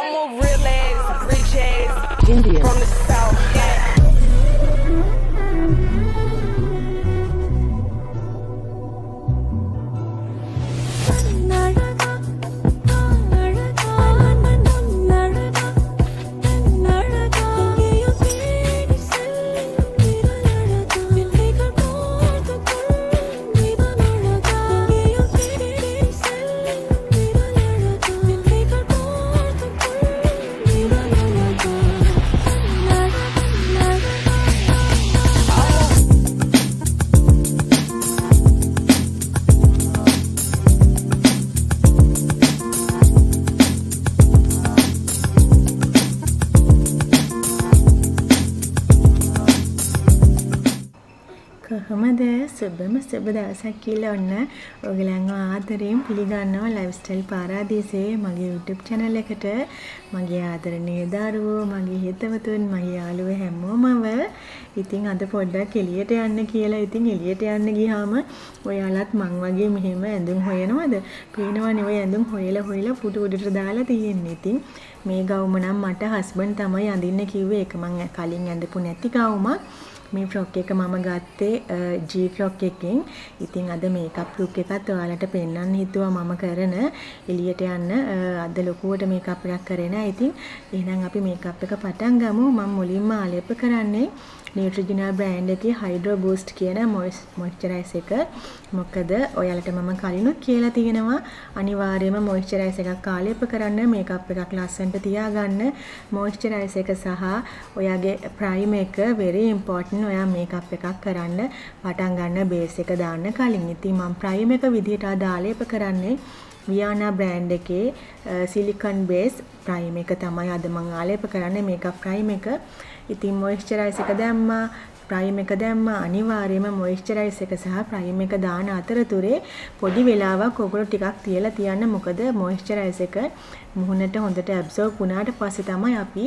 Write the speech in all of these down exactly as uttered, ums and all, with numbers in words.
I'm a real ass, rich ass, Indian from the south. Yeah. කොහොමද සුබම සුබ දවසක් කියලා ඔන්න ඔයගලන්ව ආදරයෙන් පිළිගන්නවා ලයිෆ්ස්ටයිල් පාරාදීසයේ මගේ YouTube channel එකට මගේ ආදරණීය දරුවෝ මගේ හිතවතුන් මගේ යාළුවෝ හැමෝමව ඉතින් අද පොඩ්ඩක් එළියට යන්න කියලා ඉතින් එළියට යන්න ගියාම ඔයාලත් මං වගේ මෙහෙම ඇඳුම් හොයනවද පේනවනේ ඔය ඇඳුම් හොයලා හොයලා පුටු උඩට දාලා තියෙන්නේ ඉතින් මේ ගවුම නම් මට හස්බන්ඩ් තමයි අඳින්න කිව්වේ ඒක මං කලින් ඇඳපු නැති ගවුමක් මේ ෆ්‍රොක් එක මම ගත්තේ G ෆ්‍රොක් එකකින්. ඉතින් අද මේකප් ලුක් එකත් ඔයාලට පෙන්වන්න හිතුවා මම කරන එළියට යන්න අද ලොකුවට මේකප් එකක් කරේ නෑ. ඉතින් එහෙනම් අපි මේකප් එක පටන් ගමු. මම මුලින්ම ආලේප කරන්නේ Neutrogena brand එකේ Hydro Boost කියන moisturizer එක. මොකද ඔයාලට මම කලිනුත් කියලා තියෙනවා අනිවාර්යයෙන්ම moisturizer එකක් ආලේප කරන්න මේකප් එකක් ලස්සනට තියාගන්න. moisturizer එක සහ ඔයාගේ primer එක very important. ඔයා මේකප් එකක් කරන්න පටන් ගන්න බේස් එක දාන්න කලින්. ඉතින් මම primer එක විදිහට අද ආලේප කරන්නේ Viana brand එකේ silicone base primer එක තමයි අද මම ආලේප කරන්නේ මේකප් primer එක. ඉතින් moisturizer එක දැම්මා primer එක දැම්මා අනිවාර්යයෙන්ම moisturizer එක සහ primer එක දාන අතරතුරේ පොඩි වෙලාවක් ඔයගොල්ලෝ ටිකක් තියලා තියන්න. මොකද moisturizer එක මුහුණට හොඳට absorb වුණාට පස්සේ තමයි අපි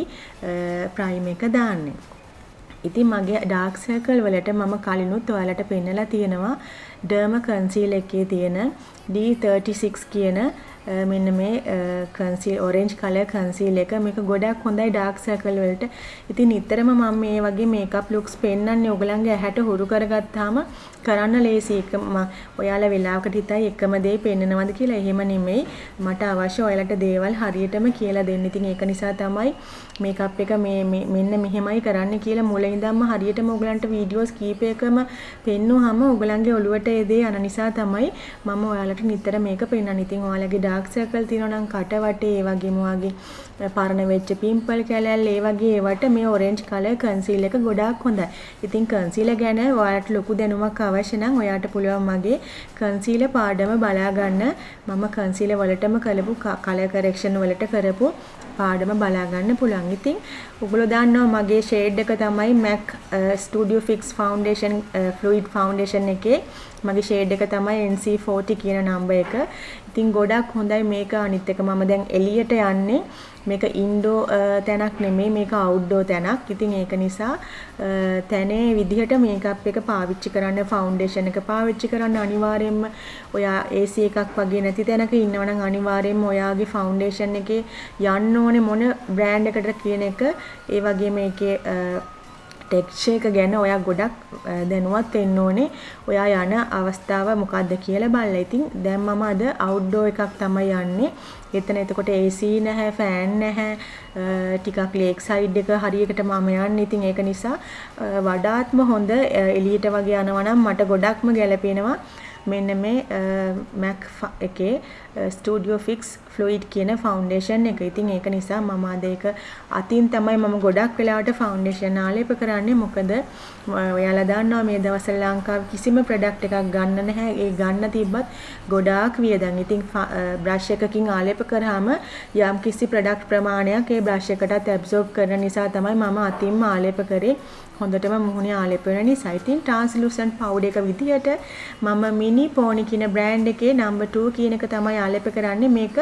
primer එක දාන්නේ. ඉතින් මගේ dark circle වලට මම කලිනුත් ඔයාලට පෙන්නලා තියෙනවා Derma concealer එකේ තියෙන D thirty-six කියන මෙන්න මේ conceal orange color concealer එක මේක ගොඩක් හොඳයි dark circle වලට. ඉතින් නිතරම මම මේ වගේ makeup looks පෙන්නන්නේ ඔයගලන්ගේ ඇහැට හුරු කරගත්තාම කරන්න ලේසි. එක ඔයාලා වෙලාවකට හිතයි එකම දේ පෙන්නනවද කියලා. එහෙම නෙමෙයි. මට අවශ්‍ය ඔයාලට දේවල් හරියටම කියලා දෙන්න. ඉතින් ඒක නිසා තමයි makeup එක මේ මෙන්න මෙහෙමයි කරන්න කියලා මුලින් ඉඳන්ම හරියටම ඔයගලන්ට වීඩියෝස් කීපයකම පෙන්නුවාම ඔයගලන්ගේ ඔළුවට ඒ දේ යන නිසා තමයි මම ඔයාලට නිතර මේක පෙන්නන්නේ. ඉතින් ඔයාලගේ dark circle තියෙනවා නම් කට වටේ ඒ වගේම වගේ පරණ වෙච්ච පිම්පල් කැලැල් ඒ වගේ ඒවට මේ orange color concealer එක ගොඩාක් හොඳයි. ඉතින් concealer ගැන ඔයාලට ලොකු දැනුමක් අවශ්‍ය නම් ඔයාට පුළුවන් මගේ concealer පාඩම බලා ගන්න. මම concealer වලටම කරපු color correction වලට කරපු පාඩම බලා ගන්න පුළුවන්. ඉතින් ඔයගොල්ලෝ දන්නවා මගේ shade එක තමයි MAC Studio Fix Foundation Fluid Foundation එකේ මගේ shade එක තමයි N C forty කියන number එක. ඉතින් ගොඩක් හොඳයි මේක. අනිත් එක මම දැන් එළියට යන්නේ මේක ඉන්ඩෝ තැනක් නෙමෙයි මේක අවුට්ඩෝර් තැනක්. ඉතින් ඒක නිසා තැනේ විදිහට මේකප් එක පාවිච්චි කරන්න ෆවුන්ඩේෂන් එක පාවිච්චි කරන්න අනිවාර්යයෙන්ම ඔයා A C එකක් වගේ නැති තැනක ඉන්නවනම් අනිවාර්යයෙන්ම ඔයාගේ ෆවුන්ඩේෂන් එකේ යන්න ඕනේ මොන බ්‍රෑන්ඩ් එකකට කියන එක ඒ වගේ මේකේ ටෙක්ස්චර් එක ගැන ඔයා ගොඩක් දැනුවත් වෙන්න ඕනේ. ඔයා යන අවස්ථාව මොකක්ද කියලා බලලා. ඉතින් දැන් මම අද අවුට්ඩෝර් එකක් තමයි යන්නේ. එතන එතකොට A C නැහැ, ෆෑන් නැහැ, ටිකක් ලේක් සයිඩ් එක හරියකට මම යන්නේ. ඉතින් ඒක නිසා වඩාත්ම හොඳ එළියට වගේ යනවා නම් මට ගොඩක්ම ගැලපෙනවා මෙන්න මේ MAC එකේ Studio Fix Fluid කියන ෆවුන්ඩේෂන් එක. ඉතින් ඒක නිසා මම අද ඒක අතින් තමයි මම ගොඩක් වෙලාවට ෆවුන්ඩේෂන් ආලේප කරන්නේ. මොකද ඔයාලා දන්නවා මේ දවස්වල ලංකාවේ කිසිම ප්‍රොඩක්ට් එකක් ගන්න නැහැ. ඒ ගන්න තිබ්බත් ගොඩාක් වියදම්. ඉතින් බ්‍රෂ් එකකින් ආලේප කරාම යම් කිසි ප්‍රොඩක්ට් ප්‍රමාණයක් ඒ බ්‍රෂ් එකටත් ඇබ්සෝබ් කරන නිසා තමයි මම අතින්ම ආලේප කරේ. හොඳටම මුහුණේ ආලේප වෙන නිසා. ඉතින් translucent powder එක විදියට මම mini pony කියන බ්‍රෑන්ඩ් එකේ number two කියන එක තමයි ආලේප කරන්නේ. මේක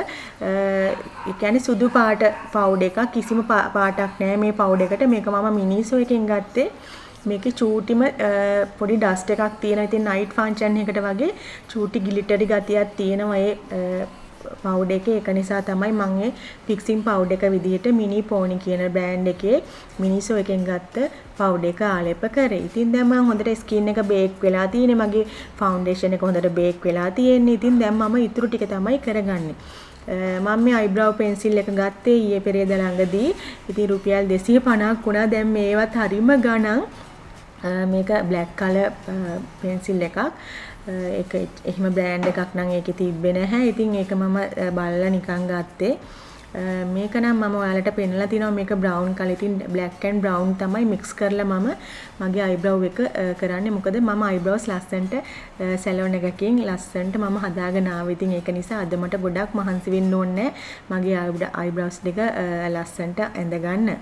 ඒ කියන්නේ සුදු පාට powder එකක්. කිසිම පාටක් නැහැ මේ powder එකට. මේක මම මිනිසෝ එකෙන් ගත්තේ. මේකේ චූටිම පොඩි ඩස්ට් එකක් තියෙනවා. ඉතින් night function එකකට වගේ චූටි ග්ලිටරි ගතියක් තියෙනවා ඒ පවුඩර් එකේ. ඒක නිසා තමයි මම මේ ෆික්සින් පවුඩර් එක විදිහට මිනි පෝනි කියන බ්‍රෑන්ඩ් එකේ මිනිසෝ එකෙන් ගත්ත පවුඩර් එක ආලේප කරේ. ඉතින් දැන් මම හොඳට ස්කින් එක බේක් වෙලා තියෙන්නේ. මගේ ෆවුන්ඩේෂන් එක හොඳට බේක් වෙලා තියෙන්නේ. ඉතින් දැන් මම ඉතුරු ටික තමයි කරගන්නේ. මම මේ අයිබ්‍රව් පෙන්සිල් එක ගත්තේ ඊයේ පෙරේද ළඟදී. ඉතින් රුපියල් දෙසිය පනහක් වුණා. දැන් මේවත් හරිම ගණන්. මේක බ්ලැක් කලර් පෙන්සිල් එකක්. ඒක එහෙම බ්‍රෑන්ඩ් එකක් නම් ඒකේ තිබ්බේ නැහැ. ඉතින් ඒක මම බලලා නිකන් ගත්තේ. මේක නම් මම ඔයාලට පෙන්නලා තිනවා මේක බ්‍රවුන් කලර්. ඉතින් බ්ලැක් ඇන්ඩ් බ්‍රවුන් තමයි මික්ස් කරලා මම මගේ අයිබ්‍රව් එක කරන්නේ. මොකද මම අයිබ්‍රව්ස් ලස්සන්ට සැලොන් එකකින් ලස්සන්ට මම හදාගෙන ආවා. ඉතින් ඒක නිසා අද මට ගොඩක් මහන්සි වෙන්න ඕනේ මගේ අයිබ්‍රව්ස් දෙක ලස්සන්ට ඇඳ ගන්න.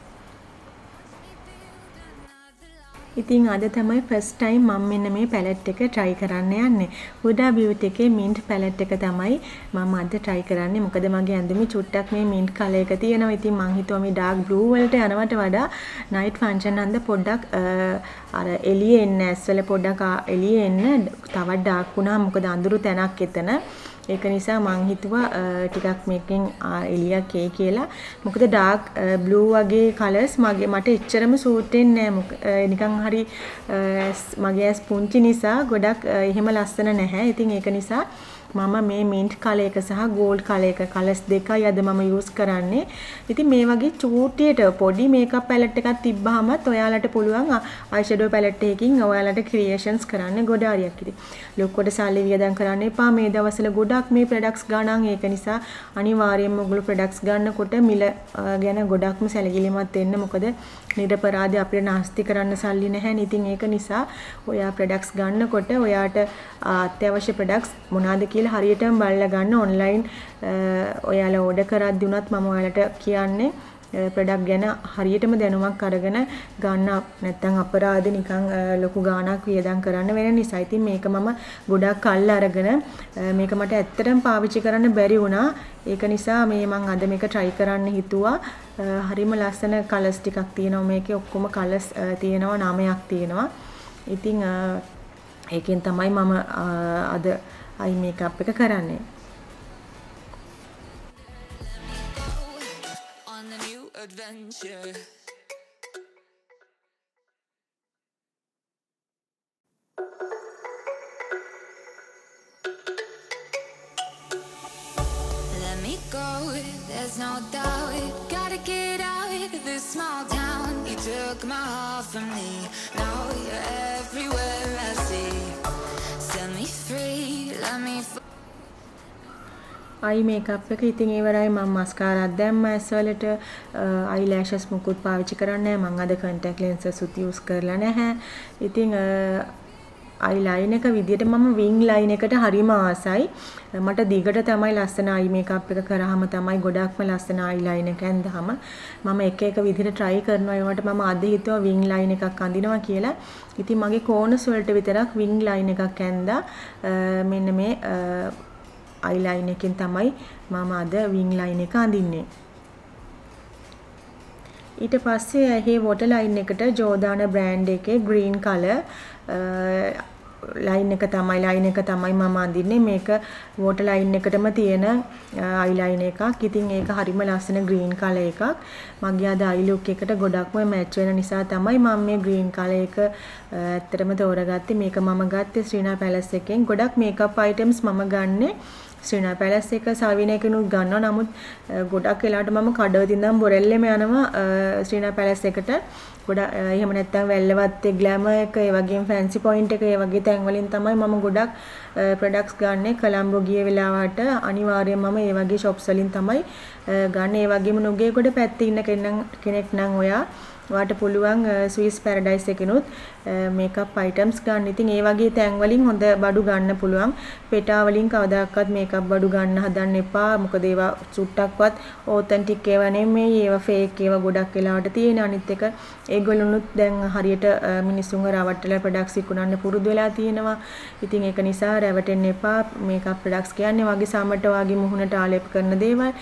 ඉතින් අද තමයි ෆස්ට් ටයිම් මම මෙන්න මේ පැලට් එක try කරන්න යන්නේ. Huda Beauty එකේ mint පැලට් එක තමයි මම අද try කරන්නේ. මොකද මගේ ඇඳුමේ චුට්ටක් මේ mint කලර් එක තියෙනවා. ඉතින් මං හිතුවා මේ dark blue වලට යනවට වඩා night function හන්ද පොඩ්ඩක් අර එළියේ එන්න ඇස්වල පොඩ්ඩක් එළියේ එන්න තවත් dark වුණා. මොකද අඳුරු තැනක් එතන. ඒක නිසා මං හිතුවා ටිකක් මේකෙන් එළියක් එයි කියලා. මොකද dark blue වගේ colors මගේ මට එච්චරම සූට් වෙන්නේ නැහැ. නිකන් හරි මගේ ඇස් පුංචි නිසා ගොඩක් එහෙම ලස්සන නැහැ. ඉතින් ඒක නිසා මම මේ mint color එක සහ gold color එක colors දෙකයි අද මම use කරන්නේ. ඉතින් මේ වගේ චූටියට පොඩි makeup palette එකක් තිබ්බහමත් ඔයාලට පුළුවන් eyeshadow palette එකකින් ඔයාලට creations කරන්න ගොඩ හරියක්. ඉතින් ලොක්කොට සල්ලි වියදම් කරන්න එපා. මේ දවස්වල ගොඩක් මේ products ගණන්. ඒක නිසා අනිවාර්යයෙන්ම ඔයගොල්ලෝ products ගන්නකොට මිල ගැන ගොඩක්ම සැලකිලිමත් වෙන්න. මොකද නිරපරාධ අපිට නාස්ති කරන්න සල්ලි නැහැ. ඉතින් ඒක නිසා ඔයා products ගන්නකොට ඔයාට අත්‍යවශ්‍ය products මොනවාද කියලා හරියටම බලලා ගන්න. ඔන්ලයින් ඔයාලා ඕඩර් කරද්දී උනත් මම ඔයාලට කියන්නේ ප්‍රොඩක්ට් ගැන හරියටම දැනුමක් අරගෙන ගන්න. නැත්නම් අපරාධ නිකන් ලොකු ගාණක් වියදම් කරන්න වෙන නිසා. ඉතින් මේක මම ගොඩක් කල් අරගෙන මේක මට ඇත්තටම පාවිච්චි කරන්න බැරි වුණා. ඒක නිසා මේ මම අද මේක try කරන්න හිතුවා. හරිම ලස්සන කලර්ස් ටිකක් තියෙනවා මේකේ. ඔක්කොම කලර්ස් තියෙනවා නවයක් තියෙනවා. ඉතින් ඒකෙන් තමයි මම අද eye makeup එක කරන්නේ. Let me go, there's no doubt. Gotta get out of this small town. You took my heart from me. Now you're everywhere I see. Set me free, let me f- eye makeup එක ඉතින් ඉවරයි. මම mascara දැම්ම ඇස්වලට. eyelashes මුකුත් පාවිච්චි කරන්නේ නැහැ. මම අද contact lenses උත් use කරලා නැහැ. ඉතින් eyeliner එක විදියට මම wing line එකට හරිම ආසයි. මට දිගට තමයි ලස්සන eye makeup එක කරාම තමයි ගොඩක්ම ලස්සන eyeliner එක ඇඳහම මම එක එක විදිහට try කරනවා. ඒවට මම අද හිතුවා wing line එකක් අඳිනවා කියලා. ඉතින් මගේ corners වලට විතරක් wing line එකක් ඇඳා. මෙන්න මේ eyeliner එකෙන් තමයි මම අද wing line එක අඳින්නේ. ඊට පස්සේ ඇහි waterline එකට ජෝදාන brand එකේ green color line එක තමයි line එක තමයි මම අඳින්නේ. මේක waterline එකටම තියෙන eyeliner එකක්. ඉතින් ඒක හරිම ලස්සන green color එකක්. මගේ අද eye look එකට ගොඩක්ම match වෙන නිසා තමයි මම මේ green color එක ඇත්තටම තෝරගත්තේ. මේක මම ගත්තේ ශ්‍රීනා පැලස් එකෙන්. ගොඩක් makeup items මම ගන්නේ ශ්‍රීනා පැලස් එක සාවිනයකිනුත් ගන්නවා. නමුත් ගොඩක් වෙලාවට මම කඩවතින් ඉඳන් බොරැල්ලෙම යනවා ශ්‍රීනා පැලස් එකට. ගොඩක් එහෙම නැත්නම් වැල්ලවත්තේ ග්ලැමර් එක ඒ වගේම ෆැන්සි පොයින්ට් එක ඒ වගේ තැන් වලින් තමයි මම ගොඩක් ප්‍රොඩක්ට්ස් ගන්නෙ. කොළඹ ගිය වෙලාවට අනිවාර්යයෙන්ම මම ඒ වගේ shops වලින් තමයි ගන්න. ඒ වගේම නුගේගොඩ පැත්තේ ඉන්න කෙනෙක් නම් ඔයා ඔයාට පුළුවන් Swiss Paradise එකනොත් මේකප් items ගන්න. ඉතින් ඒ වගේ තැන් වලින් හොඳ බඩු ගන්න පුළුවන්. පෙටා වලින් කවදාකවත් මේකප් බඩු ගන්න හදන්න එපා. මොකද ඒවා සුට්ටක්වත් authentic ඒවා නෙමෙයි. ඒවා fake ඒවා ගොඩක් වෙලාවට තියෙන. අනිත් එක ඒගොල්ලොනුත් දැන් හරියට මිනිස්සුන්ව රවට්ටලා products විකුණන්න පුරුදු වෙලා තියෙනවා. ඉතින් ඒක නිසා රැවටෙන්න එපා. මේකප් products කියන්නේ වගේ සමට වගේ මුහුණට ආලේප කරන දේවල්. ඒව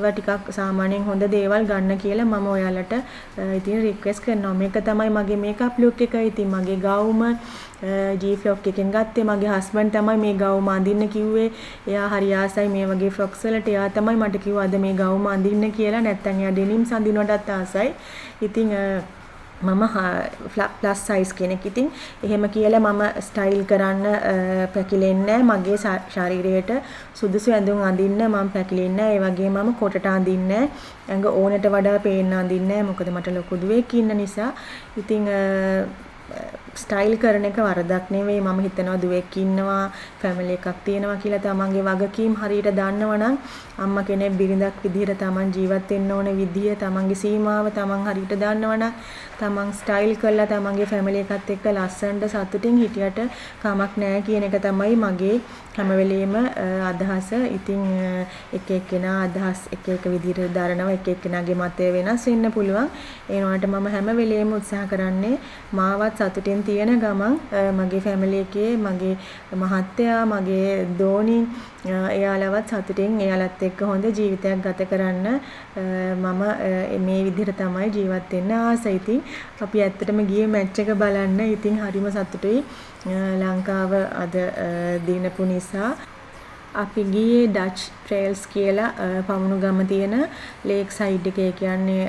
ඒවා ටිකක් සාමාන්‍යයෙන් හොඳ දේවල් ගන්න කියලා මම ඔයාලට ඉතින් රික්වෙස්ට් කරනවා. මේක තමයි මගේ මේකප් ලුක් එක. ඉතින් මගේ ගවුම G Flock එකෙන් ගත්තේ. මගේ හස්බන්ඩ් තමයි මේ ගවුම අඳින්න කිව්වේ. එයා හරි ආසයි මේ වගේ ෆ්‍රොක්ස් වලට. එයා තමයි මට කිව්වා අද මේ ගවුම අඳින්න කියලා. නැත්තම් එයා ඩෙනිම්ස් අඳිනවටත් ආසයි. ඉතින් මම ප්ලස් සයිස් කෙනෙක්. ඉතින් එහෙම කියලා මම ස්ටයිල් කරන්න පැකිලෙන්නේ මගේ ශරීරයට සුදුසු ඇඳුම් අඳින්න මම පැකිලෙන්නේ. ඒ වගේ මම කොටට අඳින්නේ. ඇඟ ඕනට වඩා පේන්න අඳින්නේ. මොකද මට ලොකු දුවෙක් ඉන්න නිසා. ඉතින් ස්ටයිල් කරන එක වරදක් නෙවෙයි. මම හිතනවා දුවෙක් ඉන්නවා, ෆැමිලි එකක් තියෙනවා කියලා තමන්ගේ වගකීම් හරියට දන්නවනම් අම්මා කෙනෙක් බිරිඳක් විදිහට තමන් ජීවත් වෙන්න ඕන විදිය, තමන්ගේ සීමාව තමන් හරියට දන්නවනම් තමන් ස්ටයිල් කරලා තමන්ගේ ෆැමිලි එකත් එක්ක ලස්සනට සතුටින් හිටියට කමක් නැහැ කියන එක තමයි මගේ හැම වෙලෙම අදහස. ඉතින් එක එක්කෙනා අදහස් එක එක විදිහට දරනවා. එක එක්කෙනාගේ මතය වෙනස් වෙන්න පුළුවන්. ඒ වුණාට මම හැම වෙලෙම උත්සාහ කරන්නේ මාවත් සතුටින් තියෙන ගමන් මගේ ෆැමිලි එකේ මගේ මහත්තයා, මගේ දෝණි එයාලවත් සතුටින් එයාලත් එක්ක හොඳ ජීවිතයක් ගත කරන්න මම මේ විදිහට තමයි ජීවත් වෙන්න ආස. ඉතින් අපි ඇත්තටම ගියේ මැච් එක බලන්න. ඉතින් හරිම සතුටුයි. ලංකාව අද දිනපු නිසා අපි ගියේ ඩච් ට්‍රේල්ස් කියලා පමුණුගම තියෙන ලේක් සයිඩ් එකේ. කියන්නේ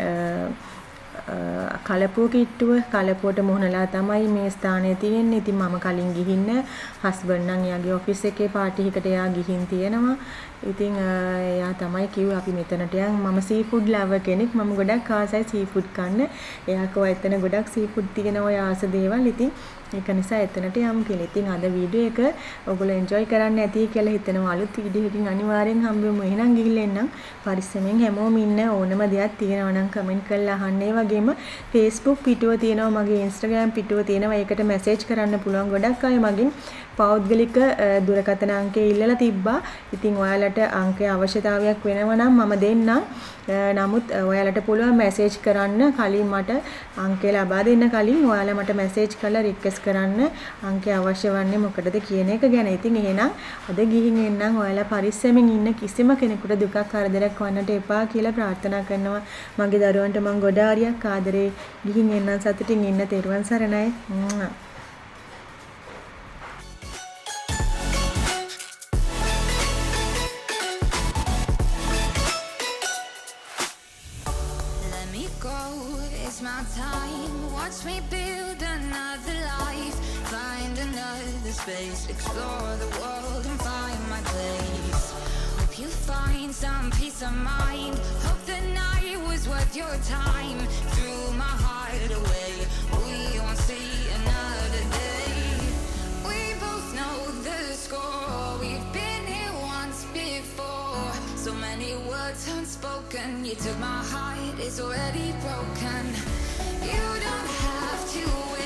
කලපුව කිට්ටුව. කලපුවට මුහුණලා තමයි මේ ස්ථානය තියෙන්නේ. ඉතින් මම කලින් ගිහින් හස්බන්ඩ් නම් එයාගේ ඔෆිස් එකේ පාටි එකකට එයා ගිහින් තියෙනවා. ඉතින් එයා තමයි කිව්වේ අපි මෙතනට යන්. මම සී ෆුඩ් ලවර් කෙනෙක්. මම ගොඩක් ආසයි සී ෆුඩ් කන්න. එයා කෝ එතන ගොඩක් සී ෆුඩ් තියෙනවා ඔය ආස දේවල්. ඉතින් ඒක නිසා එතනට යමු කියලා. ඉතින් අද වීඩියෝ එක ඔයගොල්ලෝ එන්ජොයි කරන්න ඇති කියලා හිතනවා. අලුත් වීඩියෝ එකකින් අනිවාර්යෙන් හම්බෙමු. එහෙනම් ගිහින් එන්නම්. පරිස්සමෙන් හැමෝම ඉන්න. ඕනම දෙයක් තියෙනවා නම් කමෙන්ට් කරලා අහන්න. ඒ වගේම Facebook පිටුව තියෙනවා, මගේ Instagram පිටුව තියෙනවා. ඒකට මැසේජ් කරන්න පුළුවන්. ගොඩක් අය මගින් පෞද්ගලික දුරකථන අංකය ඉල්ලලා තිබ්බා. ඉතින් ඔයාලට අංකයේ අවශ්‍යතාවයක් වෙනවා නම් මම දෙන්නම්. නමුත් ඔයාලට පුළුවන් මැසේජ් කරන්න කලින් මට අංකය ලබා දෙන්න කලින් ඔයාලා මට මැසේජ් කරලා රික්වෙස්ට් කරන්න අංකය අවශ්‍ය වන්නේ මොකටද කියන එක ගැන. ඉතින් එහෙනම් අද ගිහින් එන්නම්. ඔයාලා පරිස්සමෙන් ඉන්න. කිසිම කෙනෙකුට දුකක් කරදරයක් වන්නට එපා කියලා ප්‍රාර්ථනා කරනවා. මගේ දරුවන්ට මම ගොඩාරියක් ආදරේ. ගිහින් එන්නම් සතුටින් ඉන්න. තෙරුවන් සරණයි. It's my time, watch me build another life, find another space, explore the world and find my place. Hope you find some peace of mind, hope the night was worth your time. Threw my heart away, we won't see another day. We both know the score, we've been here once before. So many words unspoken, you took my heart, it's already broken. You don't have to